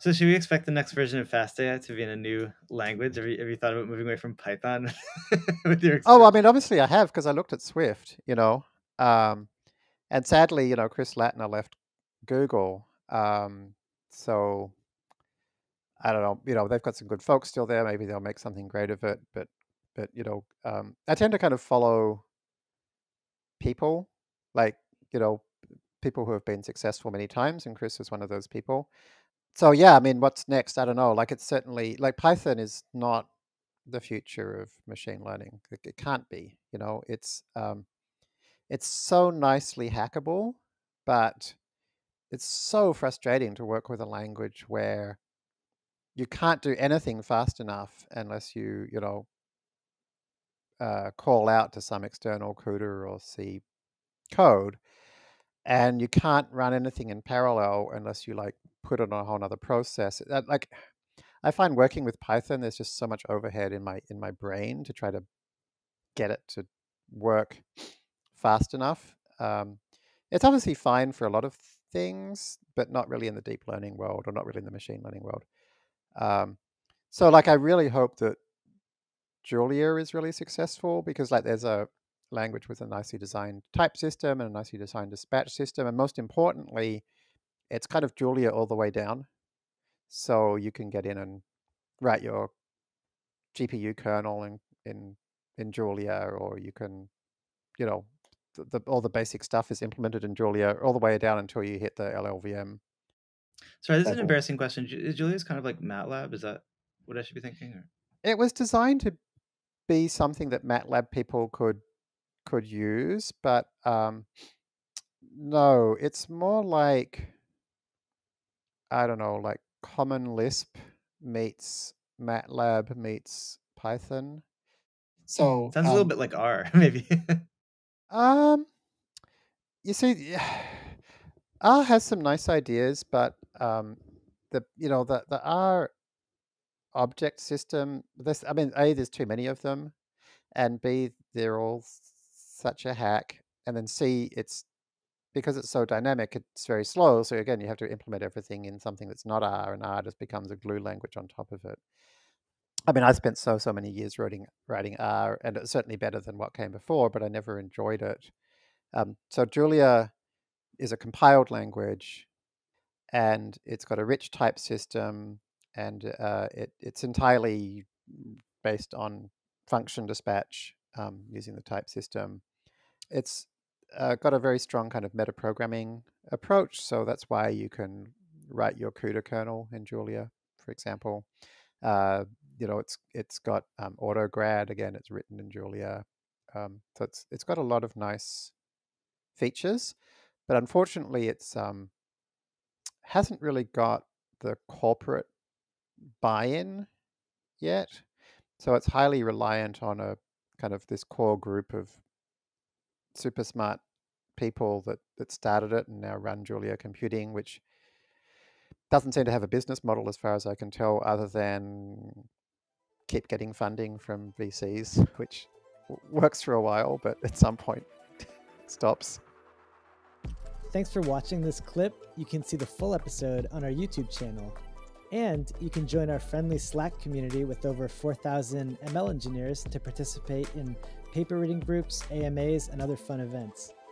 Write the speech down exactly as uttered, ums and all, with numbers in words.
So should we expect the next version of fast dot A I to be in a new language? Have you, have you thought about moving away from Python with your Oh, I experience? mean, obviously I have, because I looked at Swift, you know, um, and sadly, you know, Chris Latner left Google. Um, so I don't know, you know, they've got some good folks still there. Maybe they'll make something great of it. But, but you know, um, I tend to kind of follow people, like, you know, people who have been successful many times, and Chris is one of those people. So yeah, I mean, what's next? I don't know. Like, it's certainly, like, Python is not the future of machine learning. It, it can't be. You know, it's um, it's so nicely hackable, but it's so frustrating to work with a language where you can't do anything fast enough unless you, you know, uh, call out to some external C U D A or C code, and you can't run anything in parallel unless you like put it on a whole other process. That, like, I find working with Python, there's just so much overhead in my in my brain to try to get it to work fast enough. Um, it's obviously fine for a lot of things, but not really in the deep learning world, or not really in the machine learning world. Um, so like, I really hope that Julia is really successful, because like there's a language with a nicely designed type system and a nicely designed dispatch system. And most importantly, it's kind of Julia all the way down. So you can get in and write your G P U kernel in, in, in Julia, or you can, you know, the, the, all the basic stuff is implemented in Julia all the way down until you hit the L L V M Sorry, this is an level. embarrassing question. Ju- Is Julia's kind of like MATLAB? Is that what I should be thinking? Or? It was designed to be something that MATLAB people could could use, but um, no, it's more like, I don't know, like Common Lisp meets MATLAB meets Python. So Sounds a little um, bit like R, maybe. um, you see, R has some nice ideas, but um, the you know the the R object system. This, I mean, A, there's too many of them, and B, they're all such a hack, and then C, it's because it's so dynamic, it's very slow. So again, you have to implement everything in something that's not R, and R just becomes a glue language on top of it. I mean, I spent so, so many years writing, writing R, and it's certainly better than what came before, but I never enjoyed it. Um, so Julia is a compiled language, and it's got a rich type system, and uh, it, it's entirely based on function dispatch um, using the type system. It's uh, got a very strong kind of metaprogramming approach, so that's why you can write your CUDA kernel in Julia, for example. Uh, you know, it's it's got um, AutoGrad, again, it's written in Julia. Um, so it's it's got a lot of nice features, but unfortunately, it's um, hasn't really got the corporate buy-in yet. So it's highly reliant on a kind of this core group of super smart people that, that started it and now run Julia Computing, which doesn't seem to have a business model as far as I can tell, other than keep getting funding from V Cs, which works for a while, but at some point stops. Thanks for watching this clip. You can see the full episode on our YouTube channel. And you can join our friendly Slack community with over four thousand M L engineers to participate in paper reading groups, A M As, and other fun events.